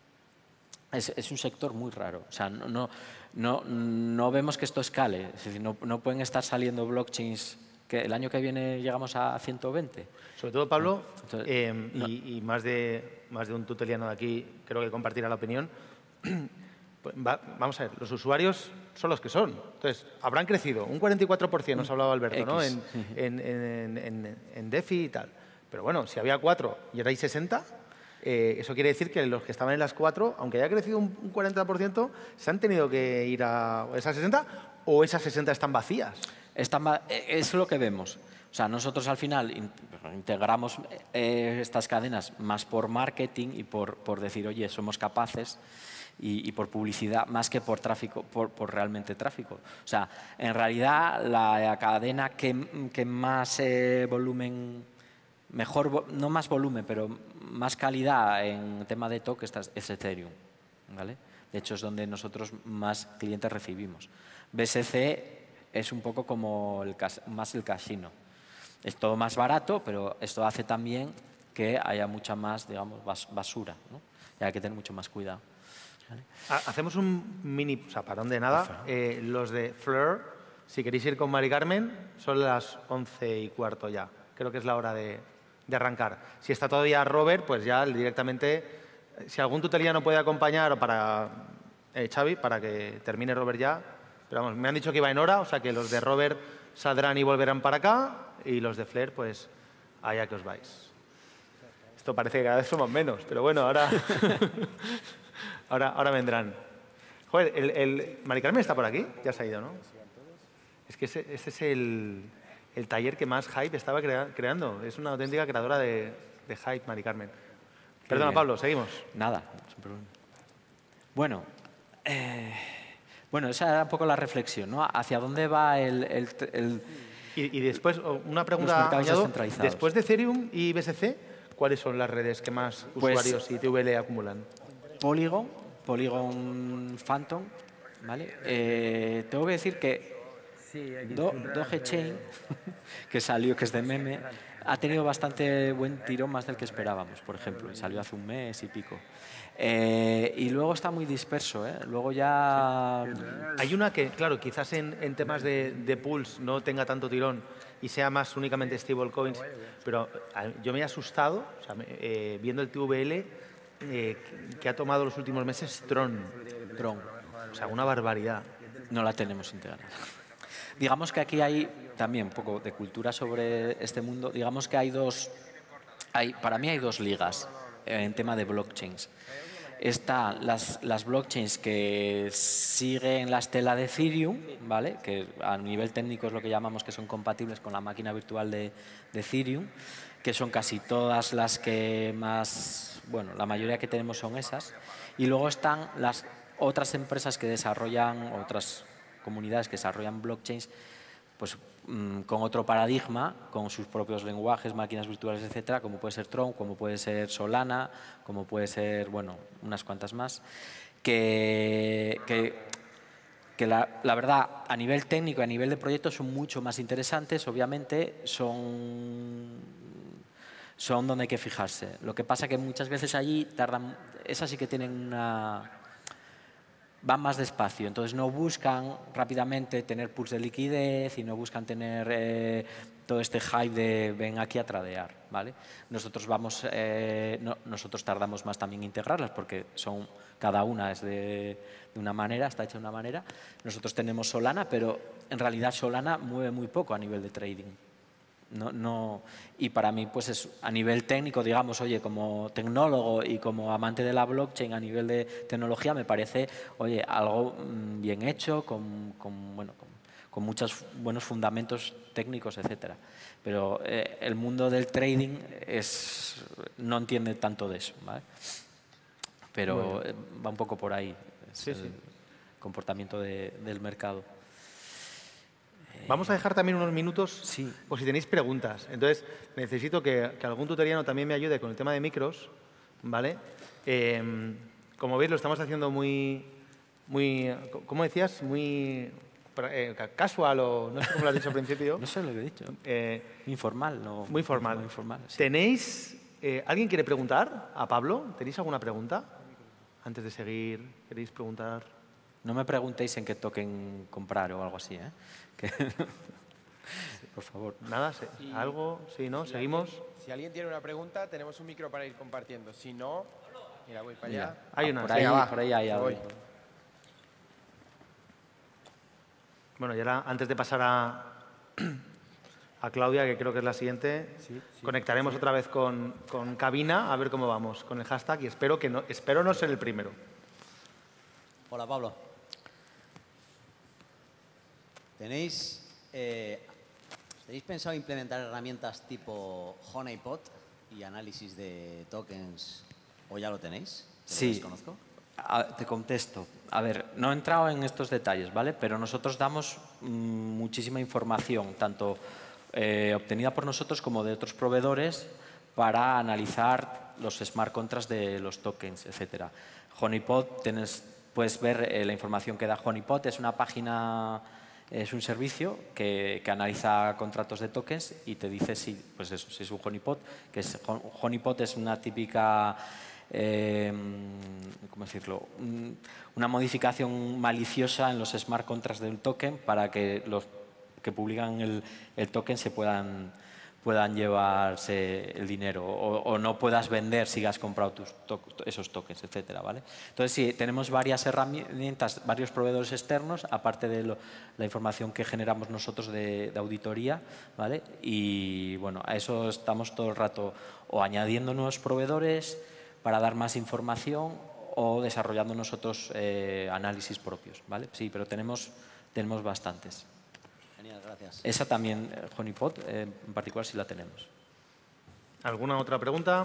Es, es un sector muy raro. O sea, no, no, no, no vemos que esto escale. Es decir, no, no pueden estar saliendo blockchains que el año que viene llegamos a ciento veinte. Sobre todo, Pablo, Entonces, eh, no. y, y más, de, más de un tuteliano de aquí creo que compartirá la opinión. Pues va, vamos a ver, los usuarios son los que son. Entonces, habrán crecido un cuarenta y cuatro por ciento, nos ha hablado Alberto, ¿no? en, en, en, en, en DeFi y tal. Pero bueno, si había cuatro y ahora hay sesenta... Eh, eso quiere decir que los que estaban en las cuatro, aunque haya crecido un, un cuarenta por ciento, se han tenido que ir a esas sesenta o esas sesenta están vacías. Están, es lo que vemos. O sea, nosotros al final in, integramos eh, estas cadenas más por marketing y por, por decir, oye, somos capaces y, y por publicidad más que por tráfico, por, por realmente tráfico. O sea, en realidad la cadena que, que más eh, volumen, mejor, no más volumen, pero más calidad en tema de tokens es Ethereum, ¿vale? De hecho, es donde nosotros más clientes recibimos. B S C es un poco como el, más el casino. Es todo más barato, pero esto hace también que haya mucha más, digamos, basura, ¿no? Y hay que tener mucho más cuidado. ¿Vale? Hacemos un mini, o sea, parón de nada. Eh, los de Fleur, si queréis ir con Mari Carmen, son las once y cuarto ya. Creo que es la hora de... de arrancar. Si está todavía Robert, pues ya directamente, si algún tuteliano puede acompañar para eh, Xavi, para que termine Robert ya, pero vamos, me han dicho que iba en hora, o sea que los de Robert saldrán y volverán para acá y los de Flair, pues allá que os vais. Esto parece que cada vez somos menos, pero bueno, ahora, ahora, ahora vendrán. Joder, el, el Mari Carmen está por aquí, ya se ha ido, ¿no? Es que ese, ese es el... el taller que más hype estaba crea creando. Es una auténtica creadora de, de hype, Mari Carmen. Qué Perdona, bien. Pablo, seguimos. Nada, sin problema. Bueno, eh, bueno, esa era un poco la reflexión, ¿no? ¿Hacia dónde va el...? el, el y, y después, una pregunta añado, después de Ethereum y B S C, ¿cuáles son las redes que más pues, usuarios y T V L acumulan? Polygon, Polygon Phantom, ¿vale? Eh, tengo que decir que Do, Dogechain, que salió, que es de meme, ha tenido bastante buen tirón, más del que esperábamos, por ejemplo. Salió hace un mes y pico. Eh, y luego está muy disperso, ¿eh? Luego ya... Sí. Hay una que, claro, quizás en, en temas de, de pools no tenga tanto tirón y sea más únicamente stablecoins, pero yo me he asustado, o sea, eh, viendo el T V L, eh, que ha tomado los últimos meses Tron. Tron. O sea, una barbaridad. No la tenemos integrada. Digamos que aquí hay también un poco de cultura sobre este mundo. Digamos que hay dos, hay, para mí hay dos ligas en tema de blockchains. Están las, las blockchains que siguen la estela de Ethereum, ¿vale? Que a nivel técnico es lo que llamamos que son compatibles con la máquina virtual de, de Ethereum, que son casi todas las que más, bueno, la mayoría que tenemos son esas. Y luego están las otras empresas que desarrollan, otras comunidades que desarrollan blockchains, pues mmm, con otro paradigma, con sus propios lenguajes, máquinas virtuales, etcétera, como puede ser Tron, como puede ser Solana, como puede ser, bueno, unas cuantas más, que, que, que la, la verdad, a nivel técnico y a nivel de proyectos son mucho más interesantes, obviamente, son, son donde hay que fijarse. Lo que pasa que muchas veces allí tardan, esas sí que tienen una... van más despacio, entonces no buscan rápidamente tener pools de liquidez y no buscan tener eh, todo este hype de ven aquí a tradear, ¿vale? Nosotros, vamos, eh, no, nosotros tardamos más también en integrarlas porque son, cada una es de, de una manera, está hecha de una manera. Nosotros tenemos Solana, pero en realidad Solana mueve muy poco a nivel de trading. No, no, y para mí, pues es, a nivel técnico, digamos, oye, como tecnólogo y como amante de la blockchain a nivel de tecnología, me parece, oye, algo mmm, bien hecho, con, con, bueno, con, con muchos buenos fundamentos técnicos, etcétera. Pero eh, el mundo del trading es, no entiende tanto de eso, ¿vale? Pero bueno, va un poco por ahí, es sí, el sí. comportamiento de, del mercado. Vamos a dejar también unos minutos sí. por si tenéis preguntas. Entonces, necesito que, que algún tutoriano también me ayude con el tema de micros, ¿vale? Eh, como veis, lo estamos haciendo muy, muy, ¿cómo decías? Muy eh, casual o no sé cómo lo has dicho al principio. No sé lo que he dicho. Eh, informal. No, muy formal. Muy informal sí. ¿Tenéis, eh, alguien quiere preguntar a Pablo? ¿Tenéis alguna pregunta? Antes de seguir, ¿queréis preguntar? No me preguntéis en qué token comprar o algo así, ¿eh? Que por favor. Nada, sí. ¿Algo? Sí, ¿no? Si ¿Seguimos? Alguien, si alguien tiene una pregunta, tenemos un micro para ir compartiendo. Si no, mira, voy para Mira, allá. Hay una. Por ahí, Venga, por ahí hay algo. voy. Bueno, y ahora, antes de pasar a, a Claudia, que creo que es la siguiente, Sí, sí, conectaremos sí. otra vez con, con Cabina a ver cómo vamos con el hashtag y espero, que no, espero no ser el primero. Hola, Pablo. ¿Tenéis, eh, ¿Tenéis pensado implementar herramientas tipo Honeypot y análisis de tokens o ya lo tenéis? ¿Te Sí. lo desconozco? A, te contesto. A ver, no he entrado en estos detalles, ¿vale? Pero nosotros damos mmm, muchísima información, tanto eh, obtenida por nosotros como de otros proveedores, para analizar los smart contracts de los tokens, etcétera. Honeypot, tienes, puedes ver eh, la información que da Honeypot. Es una página, es un servicio que, que analiza contratos de tokens y te dice si, pues eso, si es un honeypot, que es, honeypot es una típica, eh, ¿cómo decirlo? Una modificación maliciosa en los smart contracts del token para que los que publican el, el token se puedan puedan llevarse el dinero o, o no puedas vender si has comprado tus to esos tokens, etcétera, ¿vale? Entonces, sí, tenemos varias herramientas, varios proveedores externos, aparte de lo, la información que generamos nosotros de, de auditoría, ¿vale? Y, bueno, a eso estamos todo el rato o añadiendo nuevos proveedores para dar más información o desarrollando nosotros eh, análisis propios, ¿vale? Sí, pero tenemos, tenemos bastantes. Genial, gracias. Esa también, Honeypot, eh, en particular, sí la tenemos. ¿Alguna otra pregunta?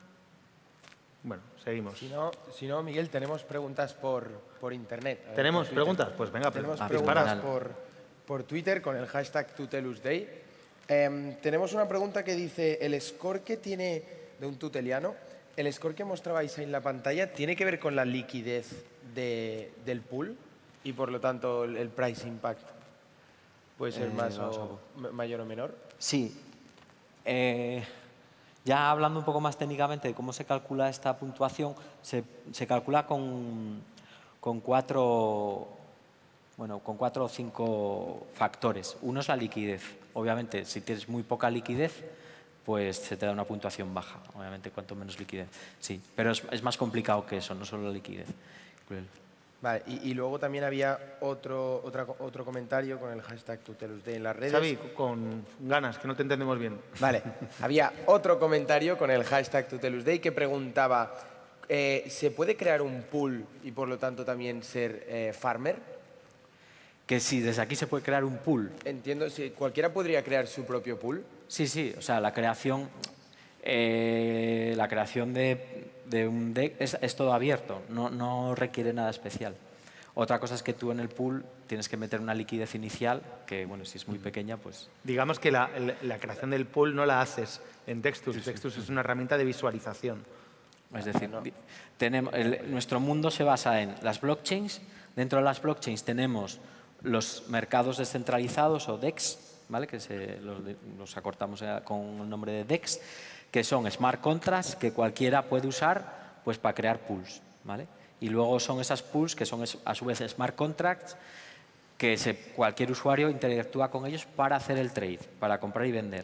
Bueno, seguimos. Si no, si no Miguel, tenemos preguntas por, por internet. Ver, ¿Tenemos por preguntas? Pues venga, tenemos ah, preguntas dispara. por, por Twitter con el hashtag TutelusDay. Eh, tenemos una pregunta que dice, el score que tiene, de un tuteliano, el score que mostrabais ahí en la pantalla, ¿tiene que ver con la liquidez de, del pool y, por lo tanto, el, el price impact puede ser Eh, más vamos o mayor o menor? Sí. Eh, ya hablando un poco más técnicamente de cómo se calcula esta puntuación, se, se calcula con, con, cuatro, bueno, con cuatro o cinco factores. Uno es la liquidez. Obviamente, si tienes muy poca liquidez, pues se te da una puntuación baja. Obviamente, cuanto menos liquidez. Sí, pero es, es más complicado que eso, no solo la liquidez. Vale, y, y luego también había otro, otra, otro comentario con el hashtag TutelusDay en las redes. Xavi, con ganas, que no te entendemos bien. Vale, había otro comentario con el hashtag TutelusDay que preguntaba, eh, ¿se puede crear un pool y por lo tanto también ser eh, farmer? Que si desde aquí se puede crear un pool. Entiendo, si cualquiera podría crear su propio pool. Sí, sí, o sea, la creación, eh, la creación de, de un deck es, es todo abierto, no, no requiere nada especial. Otra cosa es que tú en el pool tienes que meter una liquidez inicial, que bueno, si es muy pequeña, pues... Digamos que la, la creación del pool no la haces en Dextus. Sí, sí. Dextus es una herramienta de visualización. Es decir, tenemos, el, nuestro mundo se basa en las blockchains. Dentro de las blockchains tenemos los mercados descentralizados o D E X, ¿vale? Que se, los, los acortamos con el nombre de D E X, que son smart contracts que cualquiera puede usar pues, para crear pools, ¿vale? Y luego son esas pools que son a su vez smart contracts que se, cualquier usuario interactúa con ellos para hacer el trade, para comprar y vender.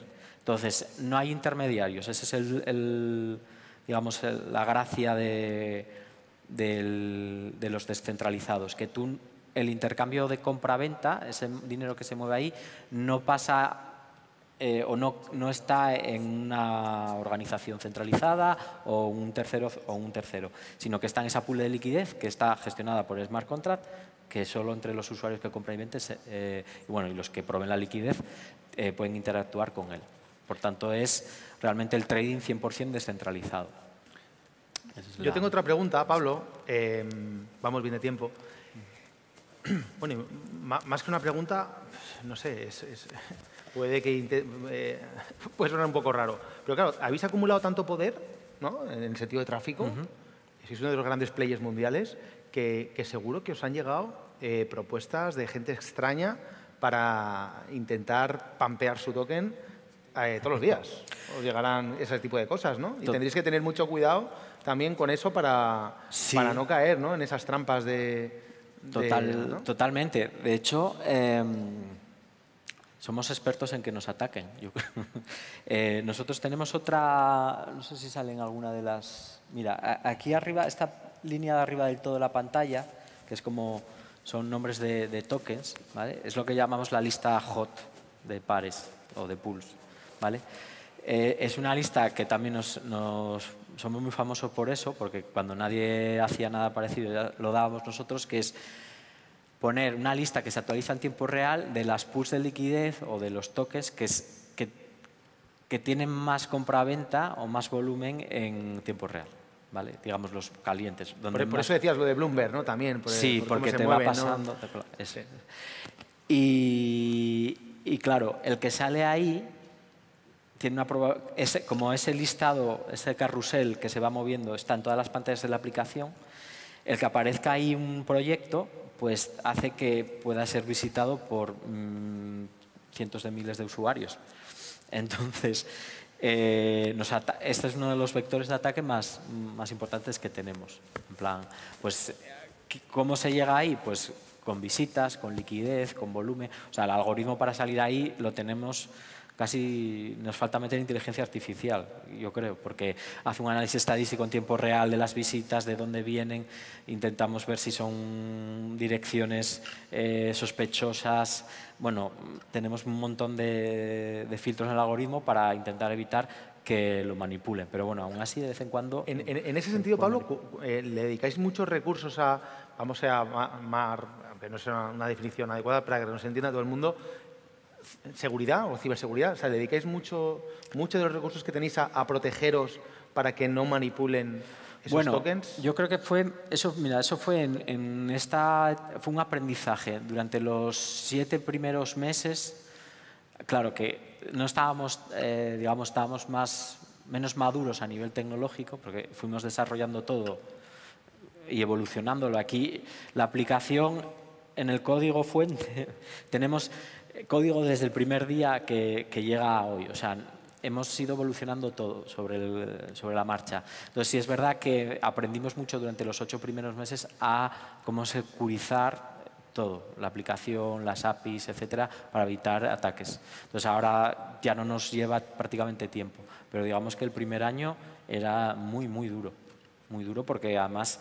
Entonces, no hay intermediarios. Esa es el, el, digamos, el, la gracia de, del, de los descentralizados, que tú, el intercambio de compra-venta, ese dinero que se mueve ahí, no pasa eh, o no, no está en una organización centralizada o un tercero, o un tercero, sino que está en esa pool de liquidez que está gestionada por el smart contract, que solo entre los usuarios que compran y venden eh, y, bueno, y los que proveen la liquidez eh, pueden interactuar con él. Por tanto, es realmente el trading cien por cien descentralizado. Es Yo la... tengo otra pregunta, Pablo. Eh, vamos bien de tiempo. Bueno, más que una pregunta, no sé, es, es, puede que eh, puede sonar un poco raro. Pero claro, habéis acumulado tanto poder, ¿no?, en el sentido de tráfico. Uh-huh. Sois uno de los grandes players mundiales que, que seguro que os han llegado eh, propuestas de gente extraña para intentar pampear su token eh, todos los días. Os llegarán ese tipo de cosas, ¿no? Y tendréis que tener mucho cuidado también con eso para, sí. para no caer, ¿no?, en esas trampas de... Total, de, ¿no? Totalmente. De hecho, eh, somos expertos en que nos ataquen. Yo, eh, nosotros tenemos otra... No sé si sale en alguna de las... Mira, aquí arriba, esta línea de arriba del todo de la pantalla, que es como... Son nombres de, de tokens, ¿vale? Es lo que llamamos la lista hot de pares o de pools, ¿vale? Eh, es una lista que también nos, nos somos muy famosos por eso, porque cuando nadie hacía nada parecido ya lo dábamos nosotros, que es poner una lista que se actualiza en tiempo real de las pools de liquidez o de los tokens que, es, que, que tienen más compra-venta o más volumen en tiempo real. ¿Vale? Digamos los calientes. Donde por, por más... eso decías lo de Bloomberg, ¿no? También. Por, sí, por porque te mueve, va pasando. ¿no? Sí. Y, y claro, el que sale ahí tiene una proba... ese, como ese listado, ese carrusel que se va moviendo está en todas las pantallas de la aplicación, el que aparezca ahí un proyecto, pues hace que pueda ser visitado por mmm, cientos de miles de usuarios. Entonces, eh, nos este es uno de los vectores de ataque más, más importantes que tenemos. En plan, pues, ¿cómo se llega ahí? Pues con visitas, con liquidez, con volumen. O sea, el algoritmo para salir ahí lo tenemos casi, nos falta meter inteligencia artificial, yo creo, porque hace un análisis estadístico en tiempo real de las visitas, de dónde vienen, intentamos ver si son direcciones eh, sospechosas. Bueno, tenemos un montón de, de filtros en el algoritmo para intentar evitar que lo manipulen, pero bueno, aún así de vez en cuando... En, en, en ese sentido, Pablo, eh, ¿le dedicáis muchos recursos a, vamos a llamar, aunque no sea una definición adecuada para que nos entienda todo el mundo, seguridad o ciberseguridad? O sea, ¿le dedicáis mucho, mucho de los recursos que tenéis a, a protegeros para que no manipulen esos bueno, tokens? Yo creo que fue, eso, mira, eso fue en, en esta, fue un aprendizaje. Durante los siete primeros meses, claro que no estábamos, eh, digamos, estábamos más, menos maduros a nivel tecnológico, porque fuimos desarrollando todo y evolucionándolo. Aquí la aplicación en el código fuente tenemos código desde el primer día que, que llega a hoy. O sea, hemos ido evolucionando todo sobre, el, sobre la marcha. Entonces, sí es verdad que aprendimos mucho durante los ocho primeros meses a cómo securizar todo, la aplicación, las A P Is, etcétera, para evitar ataques. Entonces, ahora ya no nos lleva prácticamente tiempo, pero digamos que el primer año era muy, muy duro. Muy duro porque además,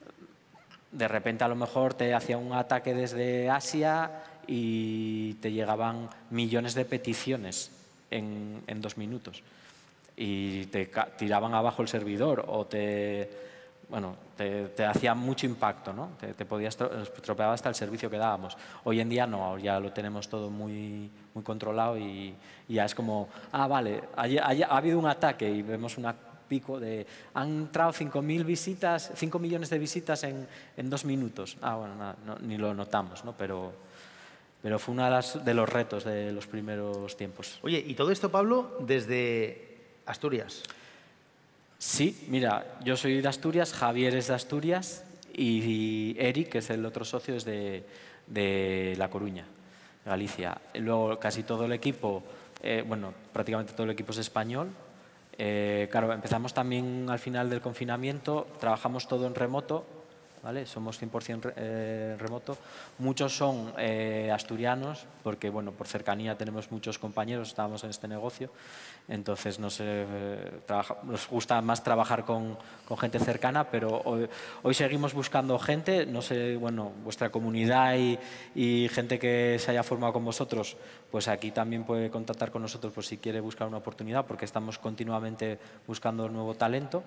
de repente a lo mejor te hacía un ataque desde Asia y te llegaban millones de peticiones en, en dos minutos y te tiraban abajo el servidor o te, bueno, te, te hacía mucho impacto, ¿no? Te, te podías estropear hasta el servicio que dábamos. Hoy en día no, ya lo tenemos todo muy, muy controlado y, y ya es como, ah, vale, ha, ha, ha habido un ataque y vemos una pico de, han entrado cinco mil visitas, cinco millones de visitas en, en dos minutos. Ah, bueno, nada, no, ni lo notamos, ¿no? Pero... Pero fue uno de, las, de los retos de los primeros tiempos. Oye, ¿y todo esto, Pablo, desde Asturias? Sí, mira, yo soy de Asturias, Javier es de Asturias y Eric, que es el otro socio, es de, de La Coruña, Galicia. Luego casi todo el equipo, eh, bueno, prácticamente todo el equipo es español. Eh, claro, empezamos también al final del confinamiento, trabajamos todo en remoto. ¿vale? Somos cien por cien re, eh, remoto. Muchos son eh, asturianos, porque bueno, por cercanía tenemos muchos compañeros, estábamos en este negocio, entonces nos, eh, trabaja, nos gusta más trabajar con, con gente cercana, pero hoy, hoy seguimos buscando gente, no sé, bueno, vuestra comunidad y, y gente que se haya formado con vosotros, pues aquí también puede contactar con nosotros por si quiere buscar una oportunidad, porque estamos continuamente buscando nuevo talento.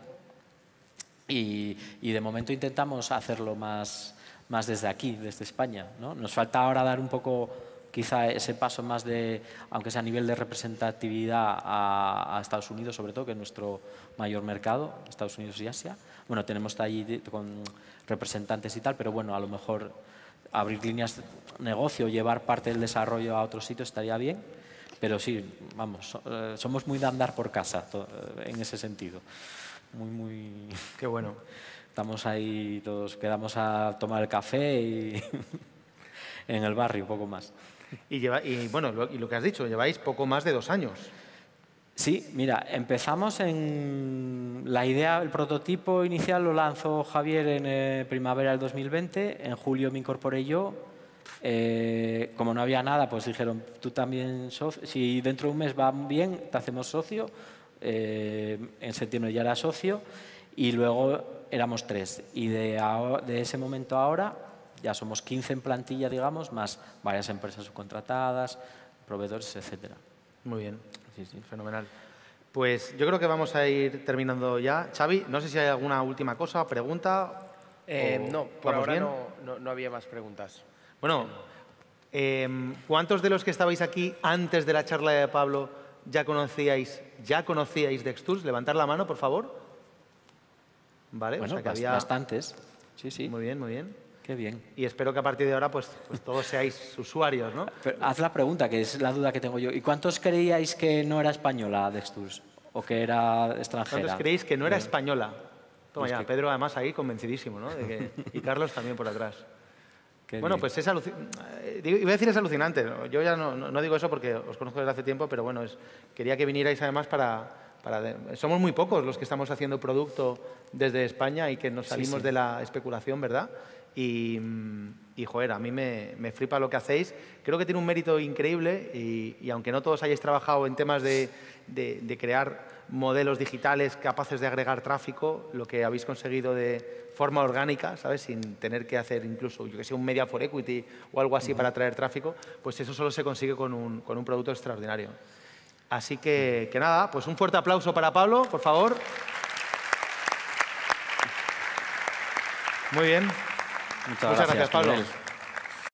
Y, y de momento intentamos hacerlo más, más desde aquí, desde España, ¿no? Nos falta ahora dar un poco, quizá ese paso más de, aunque sea a nivel de representatividad a, a Estados Unidos, sobre todo, que es nuestro mayor mercado, Estados Unidos y Asia. Bueno, tenemos allí con representantes y tal, pero bueno, a lo mejor abrir líneas de negocio, llevar parte del desarrollo a otros sitios estaría bien. Pero sí, vamos, somos muy de andar por casa en ese sentido. Muy, muy... Qué bueno. Estamos ahí todos, quedamos a tomar el café y en el barrio, poco más. Y, lleva, y bueno, lo, y lo que has dicho, lleváis poco más de dos años. Sí, mira, empezamos en... La idea, el prototipo inicial lo lanzó Javier en eh, primavera del dos mil veinte, en julio me incorporé yo. Eh, como no había nada, pues dijeron, tú también, socio, si dentro de un mes va bien, te hacemos socio. Eh, en septiembre ya era socio y luego éramos tres. Y de, a, de ese momento a ahora ya somos quince en plantilla, digamos, más varias empresas subcontratadas, proveedores, etcétera. Muy bien, sí, sí. Fenomenal. Pues yo creo que vamos a ir terminando ya. Xavi, no sé si hay alguna última cosa, pregunta. Eh, no, por ahora bien? no, no, no había más preguntas. Bueno, eh, ¿cuántos de los que estabais aquí antes de la charla de Pablo ya conocíais, ya conocíais Dextools? Levantar la mano, por favor. Vale, Bueno, o sea que bast había... bastantes. Sí, sí. Muy bien, muy bien. Qué bien. Y espero que a partir de ahora pues, pues todos seáis usuarios, ¿no? Pero haz la pregunta, que es la duda que tengo yo. ¿Y cuántos creíais que no era española Dextools? ¿O que era extranjera? ¿Cuántos creéis que no era española? Toma Pues ya, que... Pedro además ahí convencidísimo, ¿no? De que... Y Carlos también por atrás. Qué bueno, bien. pues es alucinante. Iba a decir es alucinante. Yo ya no, no, no digo eso porque os conozco desde hace tiempo, pero bueno, es... quería que vinierais además para... para... Somos muy pocos los que estamos haciendo producto desde España y que nos salimos sí, sí. de la especulación, ¿verdad? Y, y joder, a mí me, me flipa lo que hacéis. Creo que tiene un mérito increíble y, y aunque no todos hayáis trabajado en temas de, de, de crear modelos digitales capaces de agregar tráfico, lo que habéis conseguido de forma orgánica, ¿sabes? Sin tener que hacer incluso, yo que sé, un media for equity o algo así uh-huh. para atraer tráfico, pues eso solo se consigue con un, con un producto extraordinario. Así que, que nada, pues un fuerte aplauso para Pablo, por favor. Muy bien. Muchas, Muchas gracias, gracias Pablo. Miguel.